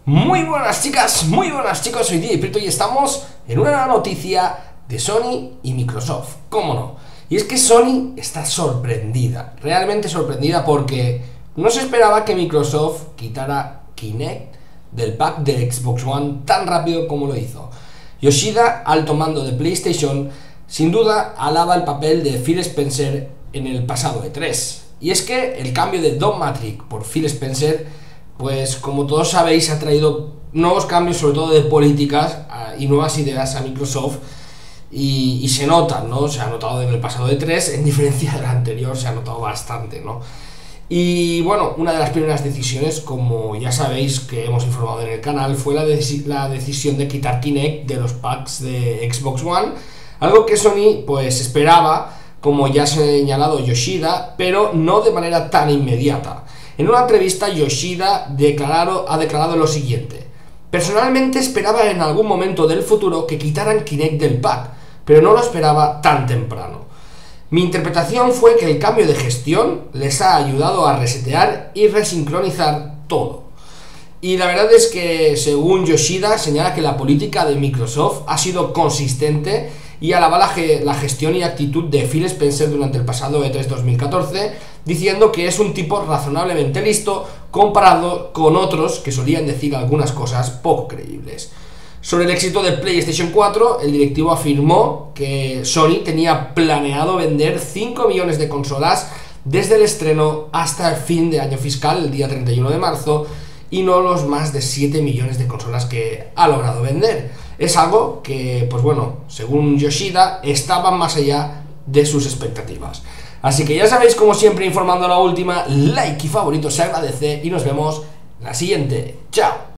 Muy buenas chicas, muy buenas chicos, soy DJ Prieto y estamos en una nueva noticia de Sony y Microsoft, ¿cómo no? Y es que Sony está sorprendida, realmente sorprendida, porque no se esperaba que Microsoft quitara Kinect del pack de Xbox One tan rápido como lo hizo. Yoshida, alto mando de PlayStation, sin duda alaba el papel de Phil Spencer en el pasado E3. Y es que el cambio de Don Matrix por Phil Spencer, pues como todos sabéis, ha traído nuevos cambios, sobre todo de políticas y nuevas ideas a Microsoft, y se notan, ¿no? Se ha notado en el pasado E3, en diferencia del anterior se ha notado bastante, ¿no? Y bueno, una de las primeras decisiones, como ya sabéis que hemos informado en el canal, fue la decisión de quitar Kinect de los packs de Xbox One, algo que Sony pues esperaba, como ya se ha señalado Yoshida, pero no de manera tan inmediata. En una entrevista, Yoshida ha declarado lo siguiente: personalmente esperaba en algún momento del futuro que quitaran Kinect del pack, pero no lo esperaba tan temprano. Mi interpretación fue que el cambio de gestión les ha ayudado a resetear y resincronizar todo. Y la verdad es que, según Yoshida, señala que la política de Microsoft ha sido consistente y alaba la gestión y actitud de Phil Spencer durante el pasado E3 2014, diciendo que es un tipo razonablemente listo comparado con otros que solían decir algunas cosas poco creíbles. Sobre el éxito de PlayStation 4, el directivo afirmó que Sony tenía planeado vender 5 millones de consolas desde el estreno hasta el fin de año fiscal, el día 31 de marzo, y no los más de 7 millones de consolas que ha logrado vender. Es algo que, pues bueno, según Yoshida, estaba más allá de sus expectativas. Así que ya sabéis, como siempre, informando a la última, like y favorito se agradece, y nos vemos en la siguiente. ¡Chao!